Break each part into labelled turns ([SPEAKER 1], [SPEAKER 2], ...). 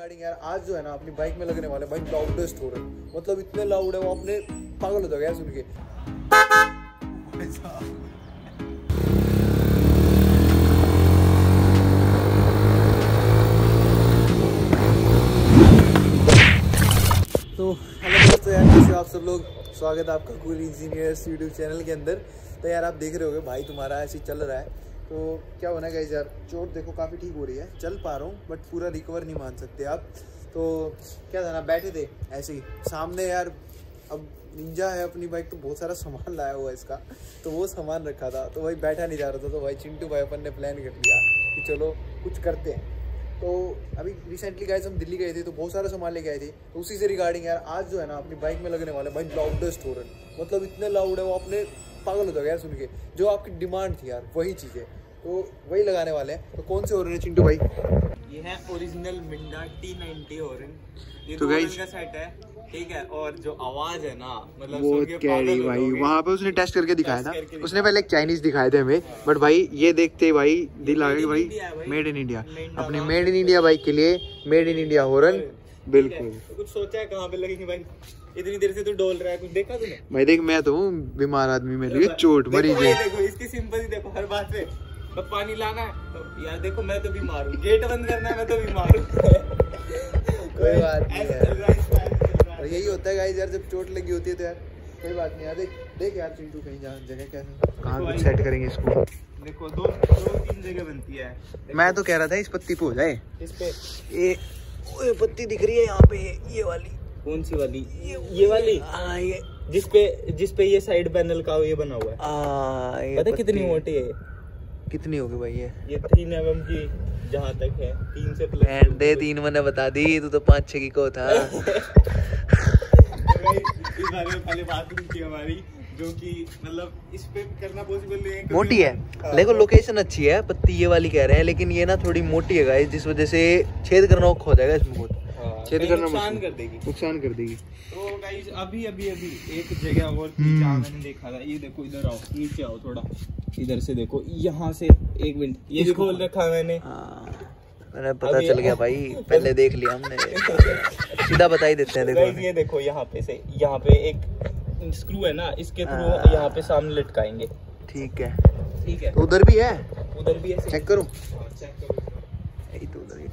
[SPEAKER 1] Regarding यार आज जो है ना अपनी बाइक में लगने वाले भाई लाउडेस्ट हो रहे हैं, मतलब इतने लाउड है वो अपने पागल हो जाएगा सुन के। तो हेलो दोस्तों यार, कैसे आप सब लोग। स्वागत है आपका कूल इंजीनियर्स यूट्यूब चैनल के अंदर। तो यार आप देख रहे होगे भाई तुम्हारा ऐसे चल रहा है, तो क्या होना गाइस यार, चोट देखो काफ़ी ठीक हो रही है, चल पा रहा हूँ बट पूरा रिकवर नहीं मान सकते आप। तो क्या था ना, बैठे थे ऐसे ही सामने यार, अब निंजा है अपनी बाइक तो बहुत सारा सामान लाया हुआ है इसका, तो वो सामान रखा था तो भाई बैठा नहीं जा रहा था, तो भाई चिंटू भाई अपन ने प्लान कर लिया कि चलो कुछ करते हैं। तो अभी रिसेंटली गाइस हम दिल्ली गए थे तो बहुत सारा सामान लेके आए थे, तो उसी से रिगार्डिंग यार आज जो है ना अपनी बाइक में लगने वाले भाई लाउडेस्ट हो रहे हैं, मतलब इतने लाउड है वो अपने पागल हो जाएगा यार सुन के। जो आपकी डिमांड थी यार वही चीज़ है, तो वही लगाने वाले हैं। तो कौन से हॉर्न है चिंटू भाई?
[SPEAKER 2] ये है ओरिजिनल मिंडा T90 हॉर्न, ये
[SPEAKER 1] तो गाइस
[SPEAKER 2] का सेट है, ठीक है। और जो आवाज है ना, मतलब
[SPEAKER 1] वो कैरी भाई वहाँ पे उसने टेस्ट करके दिखाया था, उसने पहले एक चाइनीज दिखाए थे हमें, बट भाई ये देखते भाई दिल आ गया भाई मेड इन इंडिया, अपने मेड इन इंडिया बाइक के लिए मेड इन इंडिया हॉर्न। बिल्कुल
[SPEAKER 2] कुछ सोचा है कहाँ पे लगेगी भाई? इतनी देर से तो डोल रहा है, कुछ देखा तूने?
[SPEAKER 1] भाई देख मैं तो हूँ बीमार आदमी, मेरे लिए चोट मरीज है।
[SPEAKER 2] देखो इसकी सिंपैथी देखो हर बात पे। तो पानी लाना है तो यार देखो मैं तो बीमार हूँ, गेट बंद करना है मैं तो बीमार हूँ।
[SPEAKER 1] कोई बात नहीं यार, और यही होता है गाइस यार, जब चोट लगी होती है तो यार कोई बात नहीं यार। देख यार चिंटू कहीं जगह कैसे कहाँ कुछ सेट करेंगे इसको।
[SPEAKER 2] देखो दो तीन जगह बनती है।
[SPEAKER 1] मैं तो कह रहा था इस पत्ती पे हो जाए,
[SPEAKER 2] इस पे
[SPEAKER 1] ये पत्ती दिख रही है यहाँ पे, ये वाली।
[SPEAKER 2] कौन सी वाली? ये वाली?
[SPEAKER 1] हाँ ये
[SPEAKER 2] जिसपे ये साइड पैनल का ये बना हुआ है। पता कितनी मोटी है? कितनी
[SPEAKER 1] होगी भाई
[SPEAKER 2] ये 3 mm की जहाँ तक है, 3 से प्लस
[SPEAKER 1] दे 3 मैंने बता दी, तू तो 5-6 की को था।
[SPEAKER 2] इस बारे में पहले बात हुई थी हमारी, जो कि मतलब इस पे करना पॉसिबल नहीं है,
[SPEAKER 1] मोटी है। देखो लोकेशन अच्छी है, पत्ती ये वाली कह रहे हैं, लेकिन ये ना थोड़ी मोटी है गाइस, जिस वजह से छेद करना औखा हो जाएगा इसमें बहुत। छेद करना नुकसान कर देगी।
[SPEAKER 2] तो गाइस अभी एक जगह और थी जहाँ मैंने देखा था, ये देखो इधर आओ, नीचे आओ थोड़ा, इधर से देखो, यहाँ से 1 मिनट, ये भी खोल रखा मैंने
[SPEAKER 1] पता चल गया भाई, पहले देख लिया हमने। सीधा बता ही देते हैं। देखो
[SPEAKER 2] ये देखो यहाँ पे एक स्क्रू है ना, इसके थ्रू यहाँ पे सामने लटकाएंगे।
[SPEAKER 1] ठीक है। तो उधर भी है चेक करूँ?
[SPEAKER 2] चेक करो,
[SPEAKER 1] यही तो उधर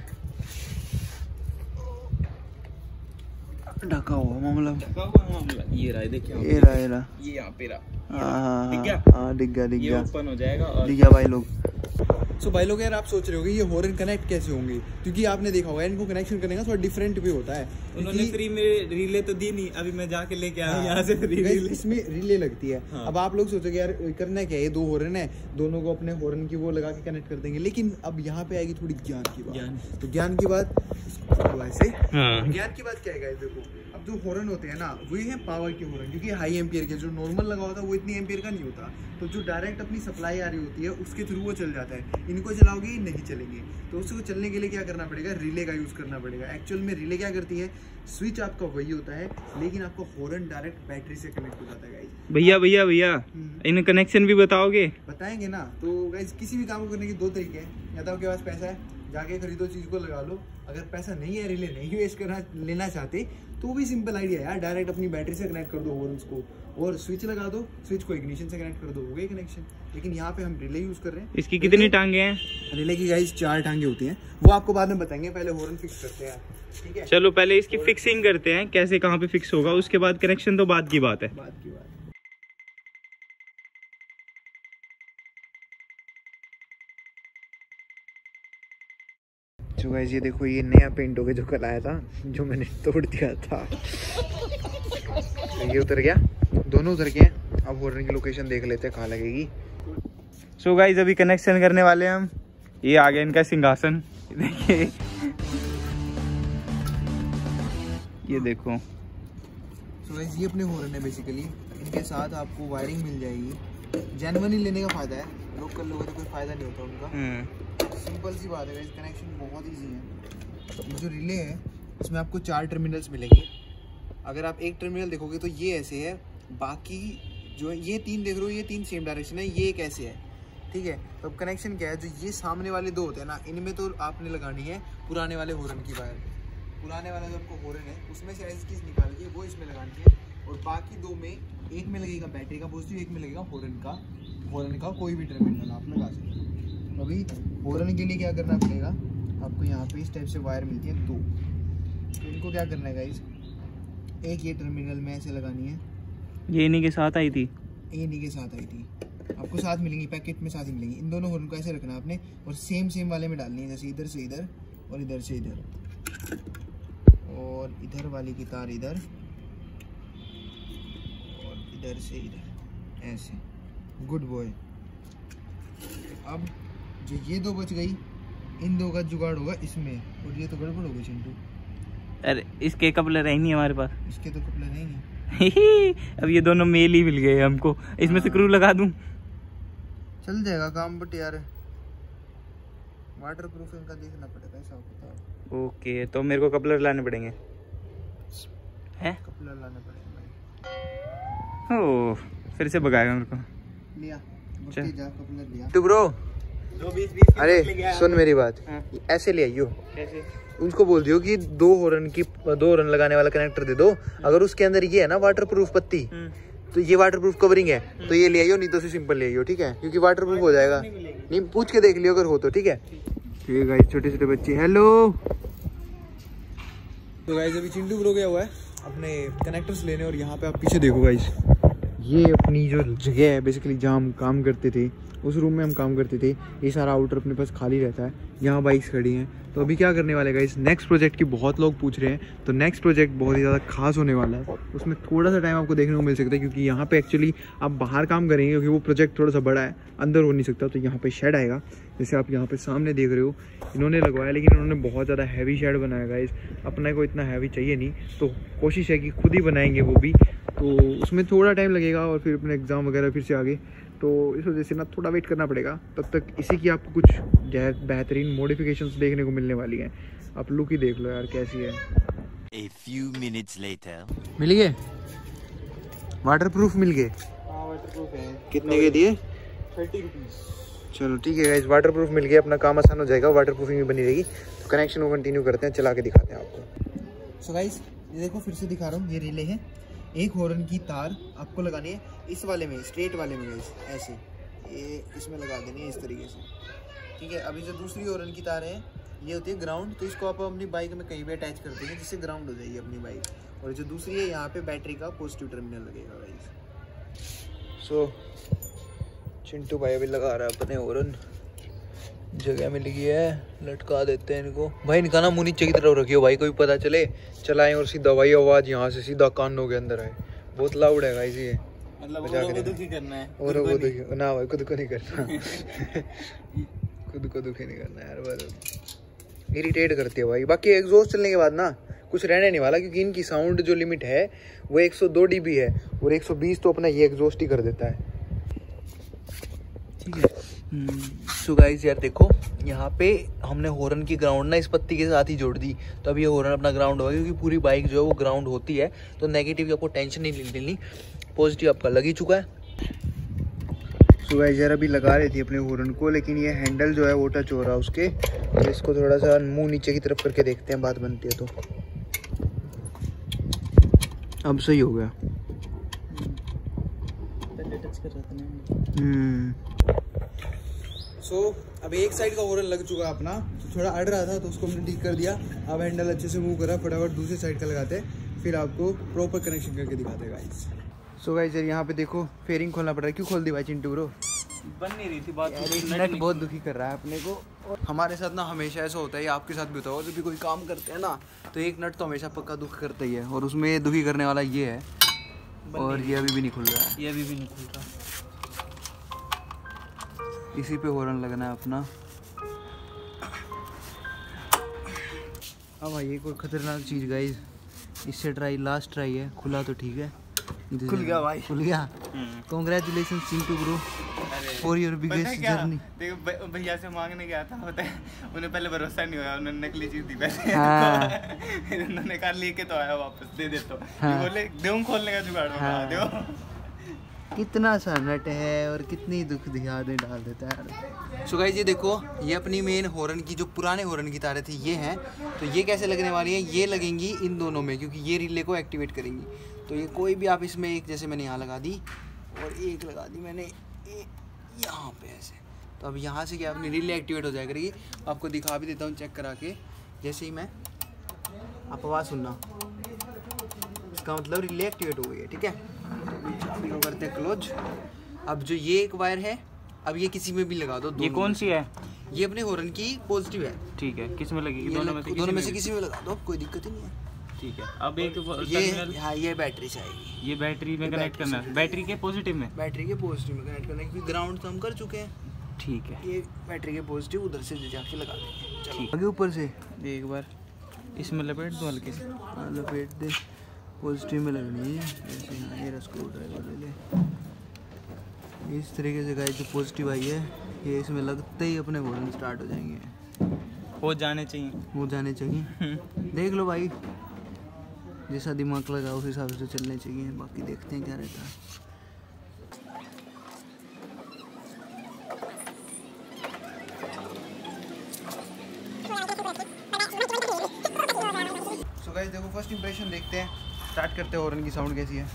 [SPEAKER 1] ढका हुआ मामला।
[SPEAKER 2] ये रहा, देखिए
[SPEAKER 1] ये रहा
[SPEAKER 2] ये यहाँ पे रहा।
[SPEAKER 1] दिख गया
[SPEAKER 2] ये ओपन हो जाएगा और
[SPEAKER 1] दिख गया भाई लोग। सो भाई लोग यार आप सोच रहे होंगे ये हॉर्न कनेक्ट कैसे होंगे, क्योंकि आपने देखा होगा इनको कनेक्शन करने का थोड़ा डिफरेंट भी होता है।
[SPEAKER 2] उन्होंने फ्री में रिले तो दी नहीं, अभी मैं जाके लेके आया यहाँ से फ्री रिले।
[SPEAKER 1] इसमें रिले लगती है। हाँ। अब आप लोग सोचोगे यार करना क्या है, ये 2 हॉर्न है, दोनों को अपने हॉर्न की वो लगा के कनेक्ट कर देंगे, लेकिन अब यहाँ पे आएगी थोड़ी ज्ञान की बात। तो ज्ञान की बात ऐसे, ज्ञान की बात क्या है, देखो अब जो हॉर्न होते हैं ना वो है पावर के हॉर्न, क्योंकि हाई एम्पियर के, जो नॉर्मल लगा होता है वो इतनी एम्पियर का नहीं होता, तो जो डायरेक्ट अपनी सप्लाई आ रही होती है उसके थ्रू वो चल जाता है। इनको चलाओगे नहीं चलेंगे, तो उसको चलने के लिए क्या करना पड़ेगा, रिले का यूज करना पड़ेगा। एक्चुअल में रिले क्या करती है, स्विच आपका वही होता है, लेकिन आपका हॉर्न डायरेक्ट बैटरी से कनेक्ट हो जाता है गाइस।
[SPEAKER 2] भैया इन कनेक्शन भी बताओगे?
[SPEAKER 1] बताएंगे ना। तो गाइस किसी भी काम को करने के 2 तरीके हैं, या तो आपके पास पैसा है जाके खरीदो चीज को लगा लो, अगर पैसा नहीं है, रिले नहीं वेस्ट करना लेना चाहते, तो भी सिंपल आइडिया है यार, डायरेक्ट अपनी बैटरी से कनेक्ट कर दो हॉर्न्स को और स्विच लगा दो, स्विच को इग्निशन से कनेक्ट कर दो, हो गया कनेक्शन। लेकिन यहाँ पे हम रिले यूज कर रहे हैं।
[SPEAKER 2] इसकी कितनी टांगे हैं?
[SPEAKER 1] रिले की गाइस 4 टांगे होती हैं, वो आपको बाद में बताएंगे, पहले हॉर्न फिक्स करते हैं, ठीक है?
[SPEAKER 2] चलो पहले इसकी फिक्सिंग करते हैं, कैसे कहाँ पे फिक्स होगा, उसके बाद कनेक्शन तो बाद की बात है।
[SPEAKER 1] तो गाइस ये देखो, ये नया पेंट हो गया जो कल आया था, जो मैंने तोड़ दिया था। तो ये उतर गया, दोनों उतर गए। अब हॉर्न की लोकेशन देख लेते हैं कहाँ लगेगी।
[SPEAKER 2] सो गाइस अभी कनेक्शन करने वाले हैं हम। ये आ गया इनका सिंहासन, देखिए ये देखो।
[SPEAKER 1] सो गाइस ये अपने हॉर्न है बेसिकली, इनके साथ आपको वायरिंग मिल जाएगी। जेन्युइन ही लेने का फायदा है, लोकल लोगों को कोई फायदा नहीं होता उनका। सिंपल सी बात है गाइस, कनेक्शन बहुत ईजी है। जो रिले है उसमें आपको 4 टर्मिनल्स मिलेंगे। अगर आप एक टर्मिनल देखोगे तो ये ऐसे है, बाकी जो ये 3 देख रहे हो, ये 3 सेम डायरेक्शन है, ये एक ऐसे है। ठीक है। तो अब कनेक्शन क्या है, जो ये सामने वाले दो होते हैं ना, इनमें तो आपने लगानी है पुराने वाले हॉर्न की वायर। पुराने वाला जो आपको हॉर्न है उसमें से एज कीज निकाल के वो इसमें लगानी है, और बाकी दो में एक में लगेगा बैटरी का पॉजिटिव, एक में लगेगा हॉर्न का कोई भी टर्मिनल आप लगा सकते हो। अभी हॉर्न के लिए क्या करना पड़ेगा आपको, यहाँ पे इस टाइप से वायर मिलती है दो, तो इनको क्या करना है गाइस, एक ये टर्मिनल में ऐसे लगानी है।
[SPEAKER 2] ये इन्हीं के साथ आई थी,
[SPEAKER 1] ये इन्हीं के साथ आई थी, आपको साथ मिलेंगी, पैकेट में साथ ही मिलेंगी। इन दोनों हॉर्न को ऐसे रखना है आपने, और सेम वाले में डालनी है, जैसे इधर से इधर और इधर से इधर, और इधर वाली की तार इधर और इधर से इधर, ऐसे। Good boy. अब जो ये दो बच गई, इन दो का जुगाड़ होगा इसमें, और ये तो गड़बड़ हो गई चिंटू।
[SPEAKER 2] अरे इसके कपलर है ही नहीं हमारे पास।
[SPEAKER 1] इसके तो कपलर नहीं है।
[SPEAKER 2] अब ये दोनों मेल ही मिल गए हमको, इसमें से स्क्रू लगा दूं,
[SPEAKER 1] चल जाएगा काम, बट यार वाटर प्रूफिंग का देखना पड़ेगा, ऐसा होता है।
[SPEAKER 2] ओके, तो मेरे को कपलर लाने पड़ेंगे, हैं?
[SPEAKER 1] कपलर लाने पड़ेंगे
[SPEAKER 2] भाई। ओह, फिर से भगाएगा मेरे को।
[SPEAKER 1] लिया जा कपलर लिया
[SPEAKER 2] तो ब्रो, अरे सुन मेरी बात, ऐसे ले आइयो, कैसे? उनको बोल दियो कि दो हॉर्न लगाने वाला कनेक्टर दे दो। अगर उसके अंदर ये है ना वाटरप्रूफ पत्ती, तो ये वाटरप्रूफ कवरिंग है, तो ये ले आइयो, नहीं तो सिंपल ले आइयो, ठीक है? क्योंकि वाटरप्रूफ हो जाएगा। नहीं, पूछ के देख लियो अगर हो तो, ठीक है? ठीक है गाइस, छोटे छोटे बच्चे, हेलो। तो गाइस अभी चिंटू ब्रो गया हुआ है अपने कनेक्टर्स लेने, और यहाँ पे आप पीछे देखो गाइस, ये अपनी जो जगह है बेसिकली जहाँ हम काम करते थे, उस रूम में हम काम करते थे, ये सारा आउटर अपने पास खाली रहता है, यहाँ बाइक्स खड़ी हैं। तो अभी क्या करने वाले गाइस, नेक्स्ट प्रोजेक्ट की बहुत लोग पूछ रहे हैं, तो नेक्स्ट प्रोजेक्ट बहुत ही ज़्यादा खास होने वाला है, उसमें थोड़ा सा टाइम आपको देखने को मिल सकता है, क्योंकि यहाँ पे एक्चुअली आप बाहर काम करेंगे, क्योंकि वो प्रोजेक्ट थोड़ा सा बड़ा है, अंदर हो नहीं सकता। तो यहाँ पे शेड आएगा, जैसे आप यहाँ पे सामने देख रहे हो, इन्होंने लगवाया, लेकिन इन्होंने बहुत ज़्यादा हैवी शेड बनाया गाइस। अपने को इतना हैवी चाहिए नहीं, तो कोशिश है कि खुद ही बनाएंगे वो भी, तो उसमें थोड़ा टाइम लगेगा, और फिर अपने एग्ज़ाम वगैरह फिर से आगे, तो इस वजह से ना थोड़ा वेट करना पड़ेगा। तब तक इसी की आपको कुछ बेहतरीन मॉडिफिकेशंस देखने को मिलने वाली हैं। आप लुक ही देख लो यार कैसी है।
[SPEAKER 3] A few minutes later.
[SPEAKER 1] मिल गए वाटरप्रूफ, मिल गए।
[SPEAKER 2] हाँ वाटरप्रूफ है।
[SPEAKER 1] कितने के दिए?
[SPEAKER 2] 30 रुपीज़।
[SPEAKER 1] चलो ठीक है गाइस, वाटरप्रूफ मिल गया, अपना काम आसान हो जाएगा, वाटरप्रूफिंग भी बनी रहेगी। तो कनेक्शन को कंटिन्यू करते हैं, चला के दिखाते हैं आपको। सो गाइस ये देखो, फिर से दिखा रहा हूँ, ये रिले है, एक हॉर्न की तार आपको लगानी है इस वाले में, स्ट्रेट वाले में गाइस, ऐसे ये इसमें लगा देनी है इस तरीके से, ठीक है? अभी जो दूसरी हॉर्न की तार है ये होती है ग्राउंड, तो इसको आप अपनी बाइक में कहीं भी अटैच कर देंगे, जिससे ग्राउंड हो जाएगी अपनी बाइक। और जो दूसरी है यहाँ पे बैटरी का पॉजिटिव टर्मिनल लगेगा गाइस। सो चिंटू भाई अभी लगा रहा है अपने हॉर्न, जगह मिल गई है, लटका देते हैं इनको। भाई इनका ना मुंह नीचे की तरफ रखियो भाई, कोई पता चले चलाएं और सीधा भाई आवाज़ यहाँ से सीधा कानों के अंदर आए। बहुत लाउड है गाइस ये,
[SPEAKER 2] मतलब औरों को दुखी करना है,
[SPEAKER 1] और वो दुखी ना भाई, खुद को नहीं करना। खुद को दुखी नहीं करना यार, बस इरिटेट करती है भाई। बाकी एग्जॉस्ट चलने के बाद ना कुछ रहने नहीं वाला, क्योंकि इनकी साउंड जो लिमिट है वो 102 dB है, और 120 तो अपना ये एग्जॉस्ट ही कर देता है, ठीक है? सो गाइस यार देखो, यहाँ पे हमने हॉर्न की ग्राउंड ना इस पत्ती के साथ ही जोड़ दी, तो अब ये हॉर्न अपना ग्राउंड होगा, क्योंकि पूरी बाइक जो है वो ग्राउंड होती है। तो नेगेटिव की आपको टेंशन नहीं लेनी, पॉजिटिव आपका लग ही चुका है। सो गाइस यार अभी लगा रही थी अपने हॉर्न को, लेकिन ये हैंडल जो है वो टच हो रहा है उसके, तो इसको थोड़ा सा मुंह नीचे की तरफ करके देखते हैं, बात बनती है तो। अब सही हो गया।
[SPEAKER 2] पहले टच कर रहा था ना।
[SPEAKER 1] सो अब एक साइड का हॉर्न लग चुका अपना, तो थोड़ा अड़ रहा था तो उसको हमने ठीक कर दिया। अब हैंडल अच्छे से मूव करा, फटाफट दूसरी साइड का लगाते हैं, फिर आपको प्रॉपर कनेक्शन करके दिखाते हैं गाइस। सो गाइस यार यहाँ पे देखो, फेयरिंग खोलना पड़ रहा है। क्यों खोल दी भाई चिंटू ब्रो?
[SPEAKER 2] बन नहीं रही थी बात,
[SPEAKER 1] नट बहुत दुखी कर रहा है अपने को। और हमारे साथ ना हमेशा ऐसा होता है, आपके साथ भी होता होगा, जब भी कोई काम करते हैं ना, तो एक नट तो हमेशा पक्का दुख करता ही है, और उसमें दुखी करने वाला ये है, और ये अभी भी नहीं खुल रहा है,
[SPEAKER 2] ये अभी भी नहीं खुल रहा।
[SPEAKER 1] इसी पे हॉर्न लगना है अपना। अब ये कोई खतरनाक चीज़ गाइस, इससे ट्राई, लास्ट ट्राई है, खुला तो ठीक है,
[SPEAKER 2] खुल गया भाई,
[SPEAKER 1] खुल गया। Congratulation Chintu bro for your biggest journey.
[SPEAKER 2] देखो भैया से मांगने गया था, पता है उन्हें पहले भरोसा नहीं हुआ, उन्होंने नकली चीज दी पहले। फिर उन्होंने कहा लेके तो आया वापस, दे दे तो बोले दो खोलने का जुगाड़ बना दो।
[SPEAKER 1] कितना सा नट है और कितनी दुख दिहाड़े डाल देता है। सो गाइस ये देखो, ये अपनी मेन हॉर्न की जो पुराने हॉर्न की तारें थी ये हैं। तो ये कैसे लगने वाली है, ये लगेंगी इन दोनों में, क्योंकि ये रिले को एक्टिवेट करेंगी। तो ये कोई भी आप इसमें एक, जैसे मैंने यहाँ लगा दी और एक लगा दी मैंने यहाँ पे ऐसे, तो अब यहाँ से क्या अपनी रिले एक्टिवेट हो जाया करेगी। आपको दिखा भी देता हूँ चेक करा के। जैसे ही मैं, आप आवाज़ सुनना, इसका मतलब रिले एक्टिवेट हो गई है। ठीक है, चाबी को करते हैं क्लोज। अब जो ये एक वायर है, अब ये किसी में भी लगा दो।
[SPEAKER 2] ये कौन सी है?
[SPEAKER 1] ये अपने हॉर्न की पॉजिटिव है।
[SPEAKER 2] ठीक है, किस में लगेगी?
[SPEAKER 1] दोनों में से किसी में लगा दो, कोई दिक्कत ही नहीं है।
[SPEAKER 2] ठीक है, अब एक
[SPEAKER 1] ये, हाँ ये बैटरी से आएगी।
[SPEAKER 2] ये बैटरी में कनेक्ट करना है, बैटरी के पॉजिटिव में?
[SPEAKER 1] बैटरी के पॉजिटिव में कनेक्ट करना है, क्योंकि ग्राउंड तो हम कर चुके हैं।
[SPEAKER 2] ठीक है,
[SPEAKER 1] ये बैटरी के पॉजिटिव उधर से जाके लगा देंगे। चलो
[SPEAKER 2] ठीक।
[SPEAKER 1] आगे ऊपर से
[SPEAKER 2] एक बार इसमें लपेट दो हल्के से।
[SPEAKER 1] लपेट दे, पॉजिटिव में लगनी है। जैसे यहाँ ये स्क्रू ड्राइवर ले ले, इस तरीके से गाइस जो पॉजिटिव आई है, ये इसमें लगते ही अपने हॉर्न स्टार्ट हो जाएंगे,
[SPEAKER 2] हो जाने चाहिए,
[SPEAKER 1] हो जाने चाहिए। देख लो भाई, जैसा दिमाग लगा उस हिसाब से चलने चाहिए। बाकी देखते हैं क्या रहता है। सो गाइस देखो, फर्स्ट इंप्रेशन देखते हैं, स्टार्ट करते हैं। हॉर्न की साउंड कैसी है?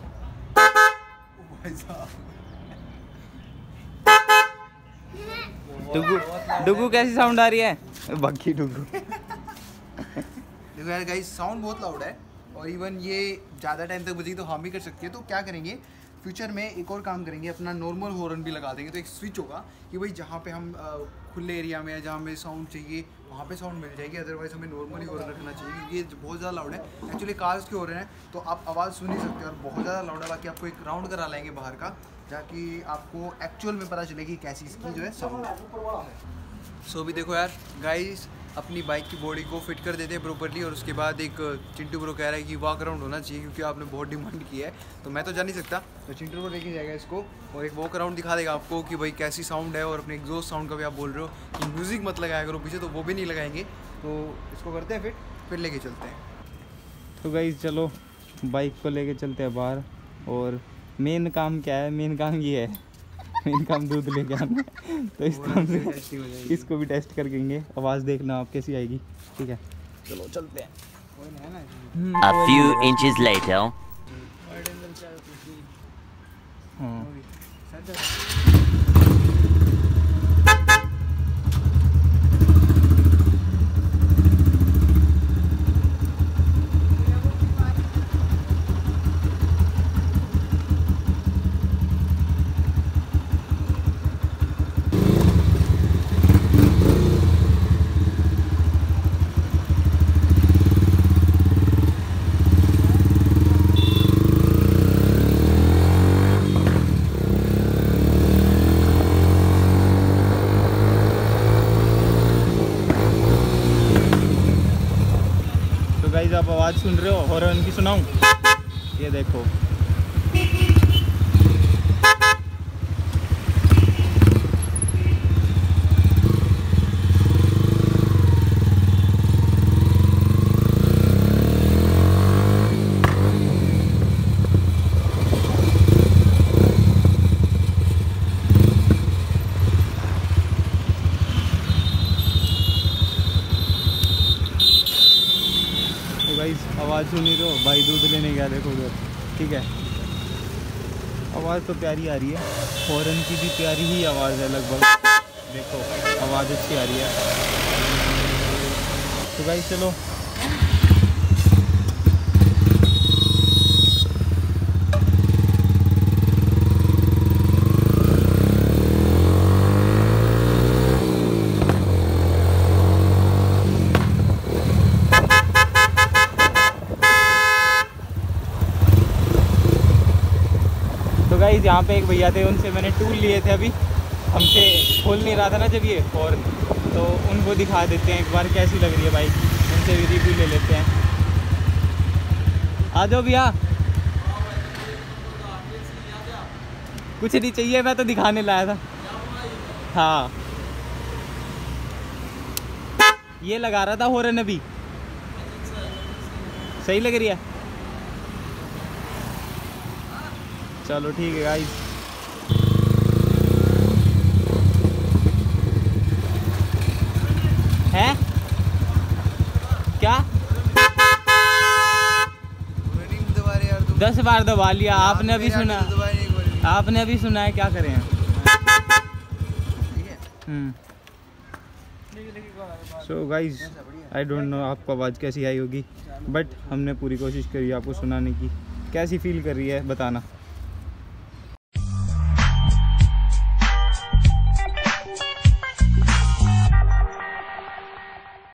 [SPEAKER 2] डुगू कैसी साउंड आ रही है? बाकी डुगू
[SPEAKER 1] देखो यार गाइस, साउंड बहुत लाउड है और इवन ये ज़्यादा टाइम तक बजेगी तो हार्म भी कर सकती है। तो क्या करेंगे फ्यूचर में, एक और काम करेंगे, अपना नॉर्मल हॉर्न भी लगा देंगे। तो एक स्विच होगा कि भाई जहाँ पे हम खुले एरिया में, जहाँ हमें साउंड चाहिए वहाँ पे साउंड मिल जाएगी। अदरवाइज हमें नॉर्मली हॉर्न रखना चाहिए, क्योंकि ये बहुत ज़्यादा लाउड है। एक्चुअली कार्स के हॉर्न है तो आप आवाज़ सुन ही सकते हो और बहुत ज़्यादा लाउड है। बाकी आपको एक राउंड करा लेंगे बाहर का, जाकि आपको एक्चुअल में पता चलेगी कैसी इसकी जो है साउंड है। सो भी देखो यार गाइस, अपनी बाइक की बॉडी को फिट कर देते हैं प्रॉपर्ली। और उसके बाद एक चिंटू ब्रो कह रहा है कि वॉक अराउंड होना चाहिए, क्योंकि आपने बहुत डिमांड की है। तो मैं तो जा नहीं सकता, तो चिंटू ब्रो लेके जाएगा इसको और एक वॉक अराउंड दिखा देगा आपको कि भाई कैसी साउंड है। और अपने एग्जॉस्ट साउंड का भी आप बोल रहे हो कि म्यूज़िक मत लगाया करो पीछे, तो वो भी नहीं लगाएंगे। तो इसको करते हैं फिर लेके चलते हैं।
[SPEAKER 2] तो गाइस चलो बाइक को लेके चलते हैं बाहर। और मेन काम क्या है? मेन काम ये है, मेन काम दूध लेके आना। तो इस तरह से इसको भी टेस्ट करेंगे, आवाज़ देखना आप कैसी आएगी। ठीक है, चलो चलते हैं।
[SPEAKER 3] A few inches later.
[SPEAKER 2] हाँ आप आवाज़ सुन रहे हो हॉर्न की? सुनाऊं? ये देखो, आवाज़ सुनी तो भाई दूध लेने गया, देखो उधर। ठीक है, आवाज़ तो प्यारी आ रही है, हॉर्न की भी प्यारी ही आवाज़ है लगभग। देखो आवाज़ अच्छी आ रही है। तो भाई चलो गाइस, यहाँ पे एक भैया थे, उनसे मैंने टूल लिए थे। अभी हमसे खोल नहीं रहा था ना जब ये हॉर्न, तो उनको दिखा देते हैं एक बार कैसी लग रही है बाइक। उनसे भी रिव्यू ले लेते हैं। आ जाओ भैया। कुछ नहीं चाहिए, मैं तो दिखाने लाया था। हाँ, ये लगा रहा था हॉर्न, अभी सही लग रही है।
[SPEAKER 4] चलो ठीक है गाइस। है क्या 10 बार दबा लिया आपने अभी सुना, आपने अभी सुना है, क्या करें। So guys I don't know आपको आवाज़ कैसी आई होगी, बट हमने पूरी कोशिश करी आपको सुनाने की। कैसी फील कर रही है बताना।